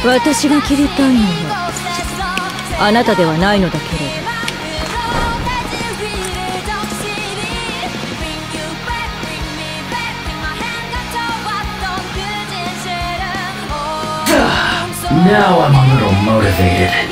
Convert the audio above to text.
私が切りたいのはあなたではないのだけれど。 Now I'm a little motivated.